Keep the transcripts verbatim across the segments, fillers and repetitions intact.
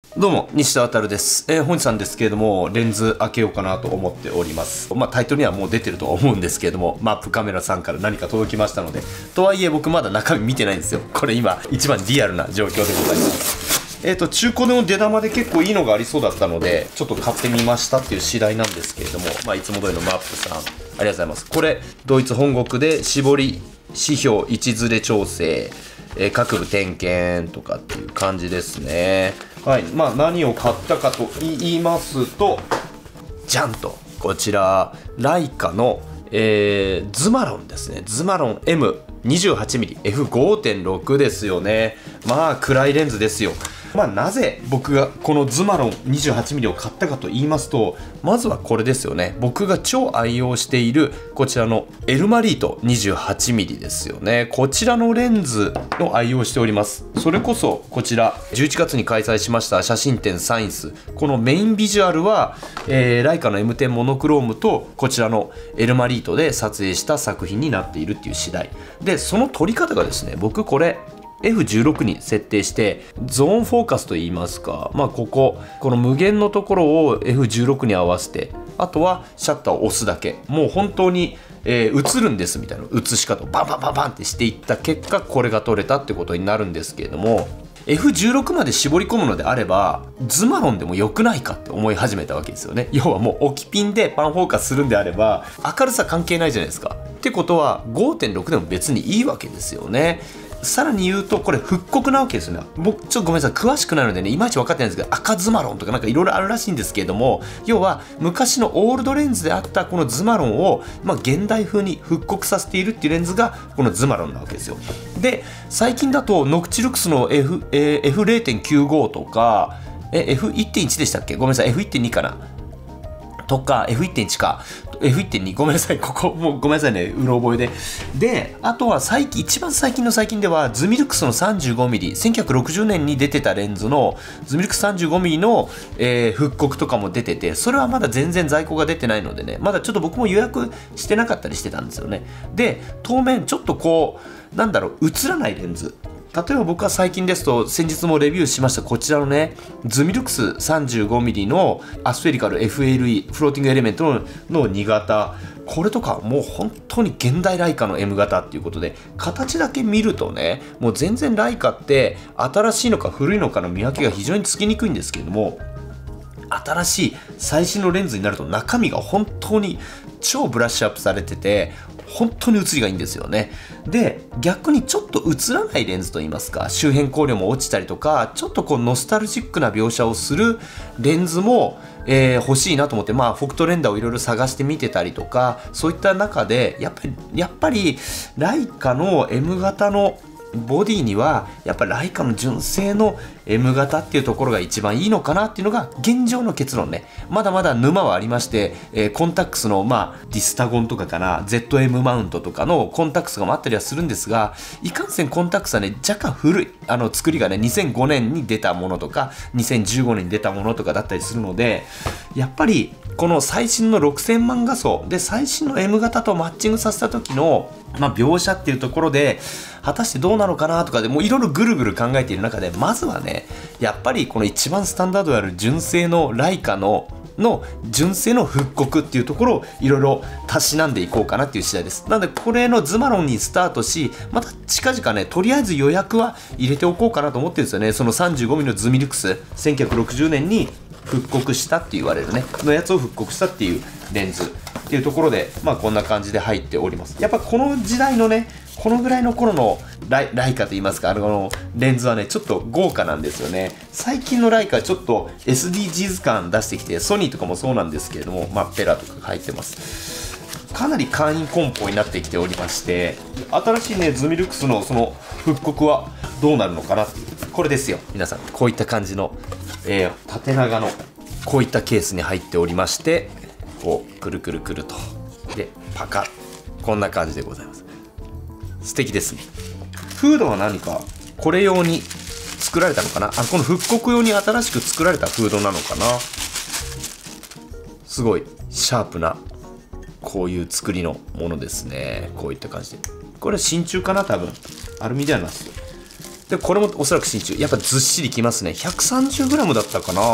どうも、西田航です。えー、本日なんですけれども、レンズ開けようかなと思っております。まあ、タイトルにはもう出てるとは思うんですけれども、マップカメラさんから何か届きましたので、とはいえ僕まだ中身見てないんですよ。これ今、一番リアルな状況でございます。えっと、中古の出玉で結構いいのがありそうだったので、ちょっと買ってみましたっていう次第なんですけれども、まあ、いつも通りのマップさん、ありがとうございます。これ、ドイツ本国で絞り指標位置ずれ調整、えー、各部点検とかっていう感じですね。はい、まあ何を買ったかと言いますと、じゃんとこちらライカの、えー、ズマロンですね。ズマロン エムにじゅうはちミリエフごてんろく ですよね。まあ暗いレンズですよ。まあなぜ僕がこのズマロン にじゅうはちミリ を買ったかと言いますと、まずはこれですよね。僕が超愛用しているこちらのエルマリート にじゅうはちミリ ですよね。こちらのレンズを愛用しております。それこそこちらじゅういちがつに開催しました写真展サインス、このメインビジュアルは、えー、ライカの エムテン モノクロームとこちらのエルマリートで撮影した作品になっているっていう次第で、その撮り方がですね、僕これエフじゅうろく に設定してゾーンフォーカスといいますか、まあこここの無限のところを エフじゅうろく に合わせて、あとはシャッターを押すだけ、もう本当に、えー、映るんですみたいな映し方をバンバンバンバンってしていった結果、これが撮れたってことになるんですけれども、 エフじゅうろく まで絞り込むのであればズマロンでもよくないかって思い始めたわけですよね。要はもう置きピンでパンフォーカスするんであれば明るさ関係ないじゃないですか。ってことは ごてんろく でも別にいいわけですよね。さらに言うとこれ復刻なわけですよね。僕ちょっとごめんなさい、詳しくないのでねいまいち分かってないんですけど、赤ズマロンとかなんかいろいろあるらしいんですけれども、要は昔のオールドレンズであったこのズマロンを、まあ、現代風に復刻させているっていうレンズがこのズマロンなわけですよ。で最近だとノクチルクスの F、えー、エフゼロてんきゅうご とかえ エフいってんいち でしたっけ、ごめんなさい エフいってんに かなとか エフいってんいち か エフいってんに ごめんなさい、ここもうごめんなさいね、うろ覚えで。であとは最近一番最近の最近ではズミルクスの さんじゅうごミリ せんきゅうひゃくろくじゅうねんに出てたレンズのズミルクス さんじゅうごミリ の、えー、復刻とかも出てて、それはまだ全然在庫が出てないのでね、まだちょっと僕も予約してなかったりしてたんですよね。で当面ちょっとこうなんだろう、映らないレンズ、例えば僕は最近ですと先日もレビューしましたこちらのねズミルクス さんじゅうごミリ のアスフェリカル エフエルイー フローティングエレメント の, のに型、これとかもう本当に現代ライカの エム 型っていうことで、形だけ見るとねもう全然ライカって新しいのか古いのかの見分けが非常につきにくいんですけれども、新しい最新のレンズになると中身が本当に超ブラッシュアップされてて本当に写りがいいんですよね。で逆にちょっと映らないレンズといいますか、周辺光量も落ちたりとかちょっとこうノスタルジックな描写をするレンズも、えー、欲しいなと思って、まあフォクトレンダーをいろいろ探してみてたりとか、そういった中でやっぱりやっぱりライカの エム 型のボディにはやっぱりライカの純正の エム 型っていうところが一番いいのかなっていうのが現状の結論ね。まだまだ沼はありまして、えー、コンタックスのまあディスタゴンとかかな ゼットエム マウントとかのコンタックスがあったりはするんですが、いかんせんコンタックスはね若干古いあの作りがねにせんごねんに出たものとかにせんじゅうごねんに出たものとかだったりするので、やっぱりこの最新のろくせんまん画素で最新の エム 型とマッチングさせた時の、まあ、描写っていうところで果たしてどうなのかなとかでもういろいろぐるぐる考えている中で、まずはねやっぱりこの一番スタンダードである純正のライカのの純正の復刻っていうところをいろいろたしなんでいこうかなっていう次第です。なのでこれのズマロンにスタートし、また近々ねとりあえず予約は入れておこうかなと思ってるんですよね。その さんじゅうごミリ のズミルクスせんきゅうひゃくろくじゅうねんに復刻したって言われるねのやつを復刻したっていうレンズっていうところで、まあこんな感じで入っております。やっぱこの時代のねこのぐらいの頃のライ、ライカといいますか、あのレンズはねちょっと豪華なんですよね。最近のライカはちょっと エスディージーズ 感出してきて、ソニーとかもそうなんですけれども、まあペラとか入ってます。かなり簡易梱包になってきておりまして、新しいねズミルクスのその復刻はどうなるのかなっていう、これですよ皆さん。こういった感じの、えー、縦長のこういったケースに入っておりまして、こうくるくるくるとでパカッ、こんな感じでございます。素敵ですね。フードは何かこれ用に作られたのかな、あこの復刻用に新しく作られたフードなのかな。すごいシャープなこういう作りのものですね。こういった感じで、これ真鍮かな、多分アルミではなくてでこれもおそらく真鍮、やっぱずっしりきますね。 ひゃくさんじゅうグラム だったかな。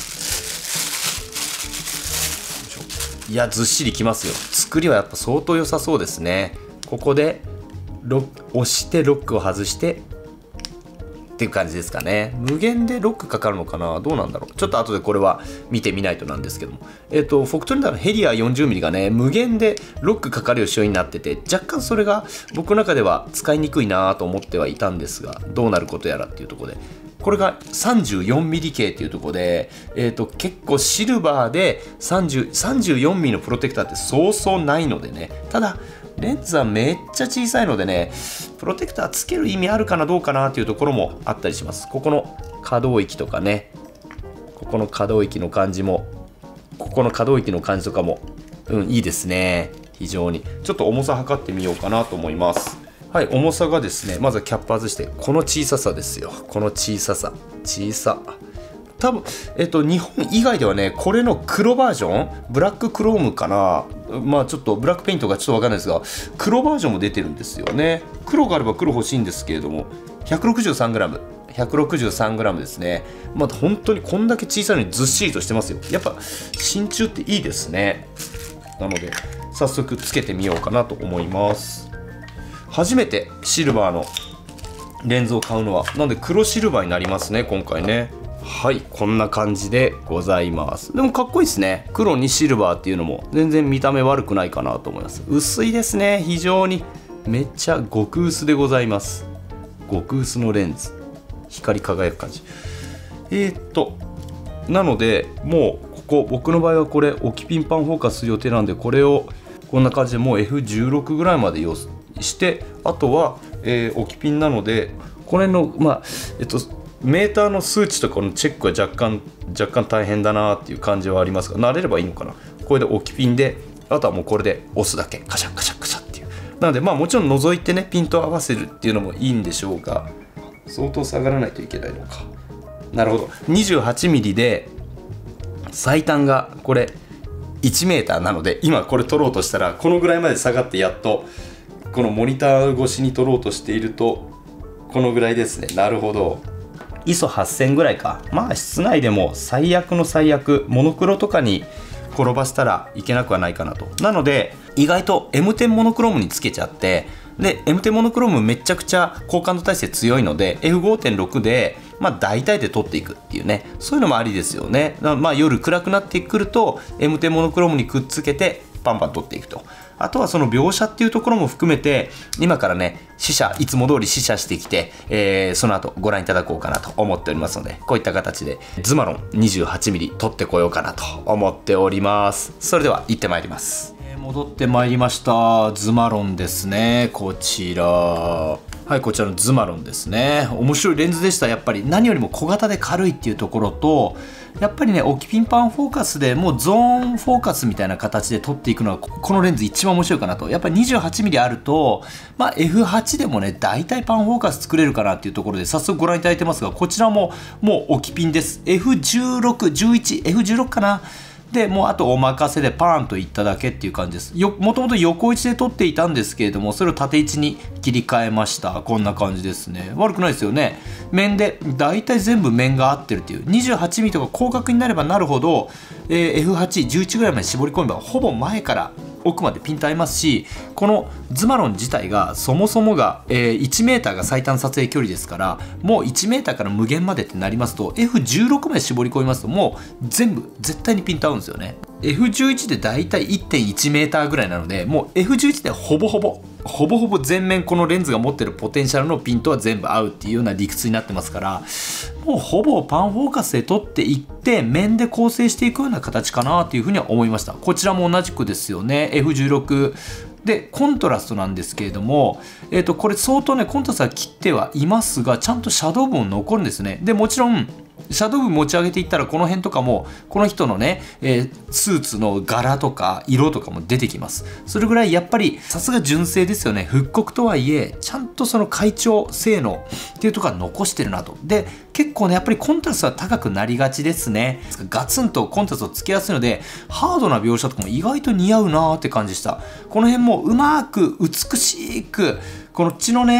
いやずっしりきますよ。作りはやっぱ相当良さそうですね。ここでロック押してロックを外してっていう感じですかね。無限でロックかかるのかな、どうなんだろう。ちょっと後でこれは見てみないとなんですけども、えっ、とフォクトリンダーのヘリア よんじゅうミリ がね無限でロックかかる仕様になってて、若干それが僕の中では使いにくいなと思ってはいたんですが、どうなることやらっていうところで、これが さんじゅうよんミリ 系っていうところで、えー、と結構シルバーでさんじゅう、さんじゅうよんミリ のプロテクターってそうそうないのでね。ただレンズはめっちゃ小さいのでね、プロテクターつける意味あるかなどうかなっていうところもあったりします。ここの可動域とかね、ここの可動域の感じも、ここの可動域の感じとかも、うん、いいですね。非常に。ちょっと重さ測ってみようかなと思います。はい、重さがですね、まずはキャップ外して、この小ささですよ。この小ささ。小さ。多分、えっと、日本以外ではね、これの黒バージョン、ブラッククロームかな。まあちょっとブラックペイントがちょっとわかんないですが、黒バージョンも出てるんですよね。黒があれば黒欲しいんですけれども、ひゃくろくじゅうさんグラム。ひゃくろくじゅうさんグラム ですね。まあ本当にこんだけ小さいのにずっしりとしてますよ。やっぱ真鍮っていいですね。なので、早速つけてみようかなと思います。初めてシルバーのレンズを買うのは、なんで黒シルバーになりますね、今回ね。はい、こんな感じでございます。でもかっこいいですね。黒にシルバーっていうのも全然見た目悪くないかなと思います。薄いですね、非常に。めっちゃ極薄でございます。極薄のレンズ。光り輝く感じ。えー、っと、なので、もうここ、僕の場合はこれ、置きピンパンフォーカスする予定なんで、これをこんな感じでもう エフじゅうろく ぐらいまで用して、あとは、えー、置きピンなので、これの、まあ、えっと、メーターの数値とかのチェックは若干若干大変だなっていう感じはありますが、慣れればいいのかな。これで置きピンで、あとはもうこれで押すだけ、カシャカシャカシャっていう。なのでまあもちろん覗いてね、ピントを合わせるっていうのもいいんでしょうが、相当下がらないといけないのか。なるほど。にじゅうはちミリ で最短がこれいちメーターなので、今これ取ろうとしたらこのぐらいまで下がって、やっとこのモニター越しに撮ろうとしているとこのぐらいですね。なるほど。アイエスオはっせんぐらいか。まあ室内でも最悪の最悪、モノクロとかに転ばしたらいけなくはないかなと。なので意外と エムテン モノクロームにつけちゃって、で エムテン モノクロームめちゃくちゃ高感度耐性強いので エフごてんろく でまあ大体で撮っていくっていうね、そういうのもありですよね。まあ夜暗くなってくると エムテン モノクロームにくっつけてパンパン撮っていくと。あとはその描写っていうところも含めて、今からね試写、いつも通り試写してきて、えー、その後ご覧いただこうかなと思っておりますので、こういった形でズマロン にじゅうはちミリ 撮ってこようかなと思っております。それでは行ってまいります。えー、戻ってまいりました。ズマロンですね、こちら。はい、こちらのズマロンですね。面白いレンズでした。やっぱり何よりも小型で軽いっていうところと、やっぱりね、置きピンパンフォーカスでもうゾーンフォーカスみたいな形で撮っていくのは、このレンズ一番面白いかなと。やっぱり にじゅうはちミリ あると、まあ エフはち でもね、大体パンフォーカス作れるかなっていうところで、早速ご覧いただいてますが、こちらももう置きピンです。エフじゅうろく、じゅういち、エフじゅうろく かな。でもうあとお任せでパーンといっただけっていう感じです。よもともと横位置で撮っていたんですけれども、それを縦位置に切り替えました。こんな感じですね。悪くないですよね。面で大体全部面が合ってるっていう。にじゅうはちミリ とか広角になればなるほど、えー、エフはち、じゅういちぐらいまで絞り込めばほぼ前から奥までピント合いますし、このズマロン自体がそもそもが、えー、いちメーターが最短撮影距離ですから、もういちメーターから無限までってなりますと エフじゅうろく まで絞り込みますと、もう全部絶対にピント合うんですよね。エフじゅういち でだいたい いってんいちメーターぐらいなので、もう エフじゅういち でほぼほぼほぼほぼ全面このレンズが持ってるポテンシャルのピントは全部合うっていうような理屈になってますから、もうほぼパンフォーカスで撮っていって面で構成していくような形かなというふうには思いました。こちらも同じくですよね。 エフじゅうろく でコントラストなんですけれども、えー、とこれ相当ねコントラストは切ってはいますが、ちゃんとシャドウ分残るんですね。でもちろんシャドウ分持ち上げていったら、この辺とかもこの人のね、えー、スーツの柄とか色とかも出てきます。それぐらいやっぱりさすが純正ですよね。復刻とはいえちゃんとその快調性能っていうところは残してるなと。で結構ねやっぱりコントラストは高くなりがちですね。ガツンとコントラストをつけやすいので、ハードな描写とかも意外と似合うなーって感じでした。この辺もうまく美しくこの血のね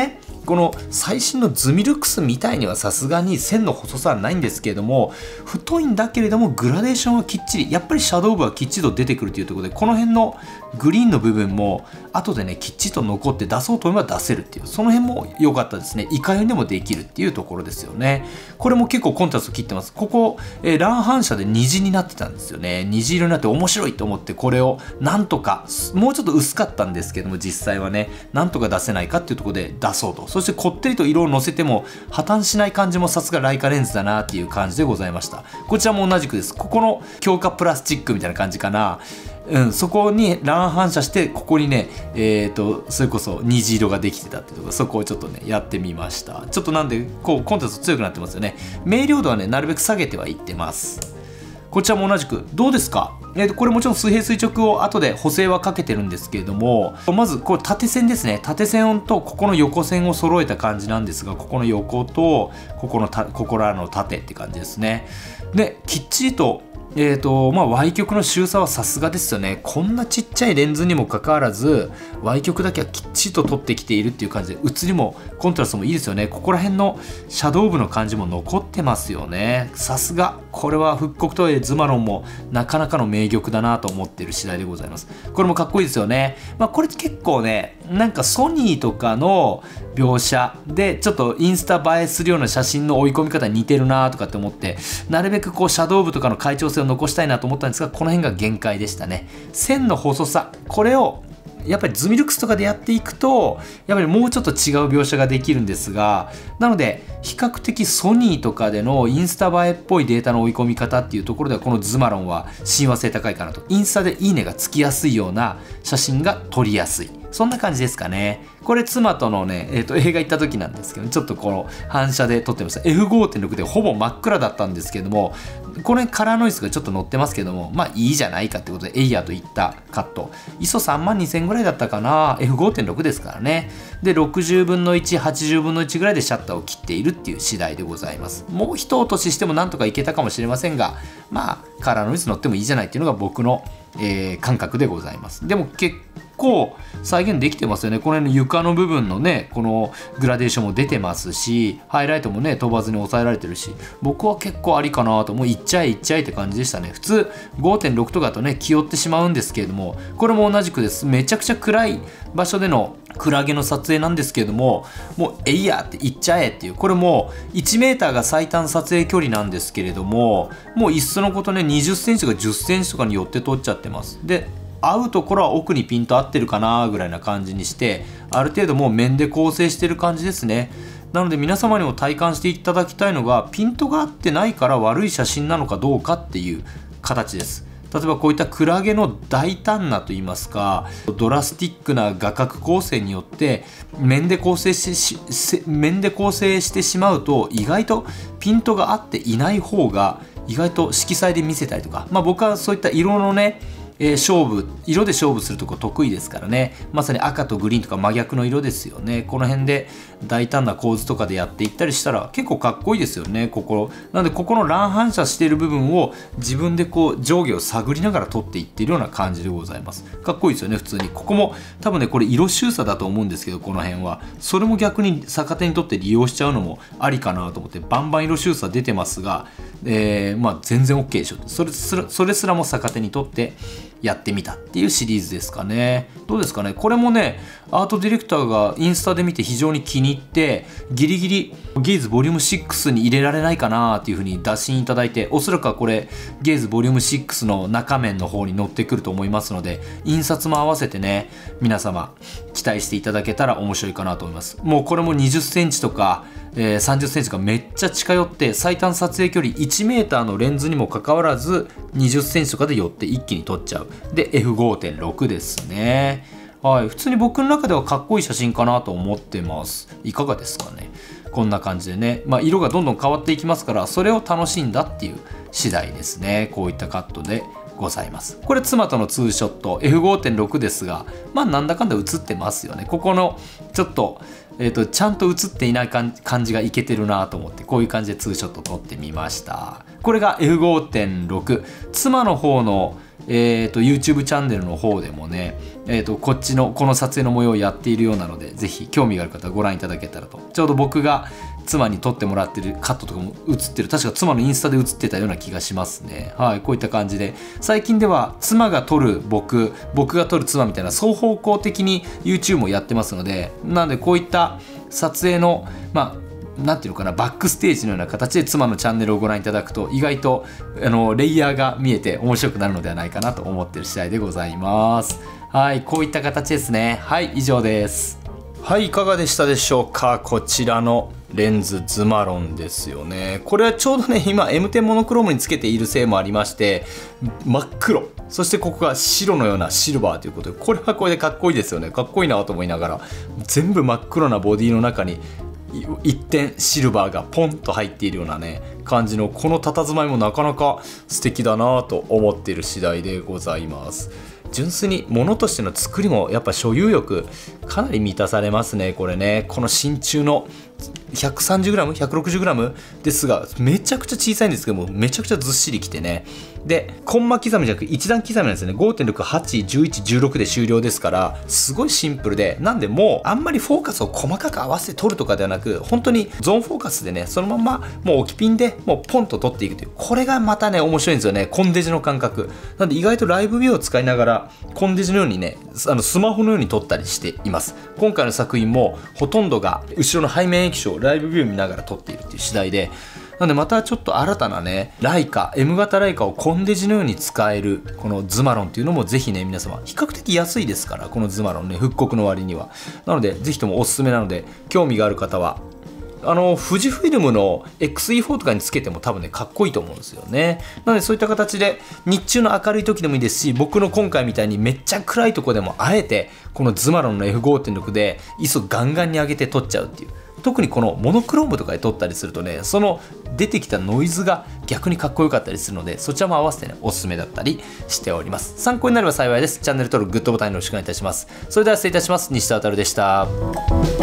この最新のズミルクスみたいにはさすがに線の細さはないんですけれども、太いんだけれどもグラデーションはきっちり、やっぱりシャドウ部はきっちりと出てくるというところで、この辺のグリーンの部分も後でねきっちりと残って出そうと思えば出せるっていう、その辺も良かったですね。いかようにでもできるっていうところですよね。これも結構コントラスト切ってます。ここ、えー、乱反射で虹になってたんですよね。虹色になって面白いと思って、これをなんとかもうちょっと薄かったんですけども、実際はねなんとか出せないかっていうところで出そうと。そしてこってりと色をのせても破綻しない感じもさすがライカレンズだなっていう感じでございました。こちらも同じくです。ここの強化プラスチックみたいな感じかな。うん、そこに乱反射して、ここにね、えーと、それこそ虹色ができてたっていうところ、そこをちょっとね、やってみました。ちょっとなんで、こう、コントラスト強くなってますよね。明瞭度はね、なるべく下げてはいってます。こちらも同じく、どうですか？えーと、これもちろん水平垂直を後で補正はかけてるんですけれども、まず、これ縦線ですね。縦線とここの横線を揃えた感じなんですが、ここの横と、ここのた、ここらの縦って感じですね。で、きっちりと、えーとまあ、歪曲の周差はさすがですよね。こんなちっちゃいレンズにもかかわらず歪曲だけはきっちりと取ってきているっていう感じで、写りもコントラストもいいですよね。ここら辺のシャドウ部の感じも残ってますよね。さすがこれは復刻とはいえズマロンもなかなかの名玉だなと思っている次第でございます。これもかっこいいですよね。まあ、これ結構ね、なんかソニーとかの描写でちょっとインスタ映えするような写真の追い込み方に似てるなとかって思って、なるべくこうシャドウ部とかの快調性を残したいなと思ったんですが、この辺が限界でしたね。線の細さ、これをやっぱりズミルクスとかでやっていくとやっぱりもうちょっと違う描写ができるんですが、なので比較的ソニーとかでのインスタ映えっぽいデータの追い込み方っていうところでは、このズマロンは親和性高いかなと。インスタでいいねがつきやすいような写真が撮りやすい、そんな感じですかね。これ妻とのね、えー、と映画行った時なんですけど、ちょっとこの反射で撮ってました。 エフごてんろく でほぼ真っ暗だったんですけども、これカラーノイズがちょっと乗ってますけども、まあいいじゃないかってことでエイヤーといったカット、 アイエスオーさんまんにせん ぐらいだったかな。 エフごてんろく ですからね。でろくじゅうぶんのいち、はちじゅうぶんのいちぐらいでシャッターを切っているっていう次第でございます。もう一落とししてもなんとかいけたかもしれませんが、まあカラーノイズ乗ってもいいじゃないっていうのが僕の、えー、感覚でございます。でも結構再現できてますよね。この辺の床の部分のね、このグラデーションも出てますし、ハイライトもね飛ばずに抑えられてるし、僕は結構ありかなと。もういっちゃえいっちゃえって感じでしたね。普通 ごてんろく とかだとね気負ってしまうんですけれども、これも同じくです。めちゃくちゃ暗い場所でのクラゲの撮影なんですけれども、もうえいやっていっちゃえっていう、これもいちメーターが最短撮影距離なんですけれども、もういっそのことねにじゅっセンチとかじゅっセンチとかに寄って撮っちゃってます。で合うところは奥にピント合ってるかなぐらいな感じにして、ある程度もう面で構成してる感じですね。なので皆様にも体感していただきたいのが、ピントが合ってないから悪い写真なのかどうかっていう形です。例えばこういったクラゲの大胆なといいますか、ドラスティックな画角構成によって面で構成し面で構成してしまうと、意外とピントが合っていない方が意外と色彩で見せたりとか、まあ僕はそういった色のねえー、勝負色で勝負するとこ得意ですからね。まさに赤とグリーンとか真逆の色ですよね。この辺で大胆な構図とかでやっていったりしたら結構かっこいいですよね。ここなのでここの乱反射している部分を自分でこう上下を探りながら撮っていっているような感じでございます。かっこいいですよね。普通にここも多分ねこれ色周差だと思うんですけど、この辺はそれも逆に逆手にとって利用しちゃうのもありかなと思って、バンバン色周差出てますが、えー、まあ全然 OK でしょ。それすらそれすらも逆手にとってやってみたっていうシリーズですかね。どうですかね。これもねアートディレクターがインスタで見て非常に気に入って、ギリギリゲイズボリュームシックスに入れられないかなっていう風に打診いただいて、おそらくはこれゲイズボリュームシックスの中面の方に載ってくると思いますので、印刷も合わせてね皆様期待していただけたら面白いかなと思います。もうこれもにじゅっセンチとか、えー、さんじゅっセンチがめっちゃ近寄って、最短撮影距離いちメーターのレンズにもかかわらずにじゅっセンチとかで寄って一気に撮っちゃう。で エフごてんろく ですね。はい、普通に僕の中ではかっこいい写真かなと思ってます。いかがですかね。こんな感じでね、まあ、色がどんどん変わっていきますから、それを楽しんだっていう次第ですね。こういったカットでございます。これ妻とのツーショット エフごてんろく ですが、まあなんだかんだ映ってますよね。ここのちょっとえーとちゃんと映っていない感じがいけてるなと思って、こういう感じでツーショット撮ってみました。 これが エフごてんろく。妻の方のえーと YouTube チャンネルの方でもね、えーとこっちのこの撮影の模様をやっているようなので、ぜひ興味がある方はご覧いただけたらと。ちょうど僕が妻に撮ってもらってるカットとかも映ってる、確か妻のインスタで映ってたような気がしますね。はい、こういった感じで最近では妻が撮る僕、僕が撮る妻みたいな双方向的に YouTube もやってますので、なのでこういった撮影のまあなんていうのかな、バックステージのような形で妻のチャンネルをご覧いただくと、意外とあのレイヤーが見えて面白くなるのではないかなと思っている次第でございます。はい、こういった形ですね。はい、以上です。はい、いかがでしたでしょうか。こちらのレンズズマロンですよね。これはちょうどね、今 エムテン モノクロームにつけているせいもありまして、真っ黒、そしてここが白のようなシルバーということで、これはこれでかっこいいですよね。かっこいいなと思いながら、全部真っ黒なボディの中に一点シルバーがポンと入っているようなね感じの、この佇まいもなかなか素敵だなと思っている次第でございます。純粋に物としての作りもやっぱ所有欲かなり満たされますね。これね、この真鍮の ひゃくさんじゅうグラム、ひゃくろくじゅうグラム ですが、めちゃくちゃ小さいんですけども、めちゃくちゃずっしりきてね。で、コンマ刻みじゃなく一段刻みなんですよね。ごてんろく、はち、じゅういち、じゅうろくで終了ですから、すごいシンプルで、なんでもうあんまりフォーカスを細かく合わせて撮るとかではなく、本当にゾーンフォーカスでね、そのままもう置きピンでもうポンと撮っていくという、これがまたね面白いんですよね。コンデジの感覚なんで、意外とライブビューを使いながらコンデジのようにね、あのスマホのように撮ったりしています。今回の作品もほとんどが後ろの背面液晶ライブビュー見ながら撮っているっていう次第で、なのでまたちょっと新たなねライカ エム 型ライカをコンデジのように使えるこのズマロンっていうのもぜひね、皆様比較的安いですから、このズマロンね、復刻の割には。なのでぜひともおすすめなので、興味がある方はあの富士フィルムの エックスイーフォー とかにつけても多分ねかっこいいと思うんですよね。なのでそういった形で日中の明るい時でもいいですし、僕の今回みたいにめっちゃ暗いとこでもあえてこのズマロンの エフごてんろく で アイエスオ ガンガンに上げて撮っちゃうっていう。特にこのモノクロームとかで撮ったりするとね、その出てきたノイズが逆にかっこよかったりするので、そちらも合わせてねおすすめだったりしております。参考になれば幸いです。チャンネル登録、グッドボタンよろしくお願いいたします。それでは失礼いたします。西田渉でした。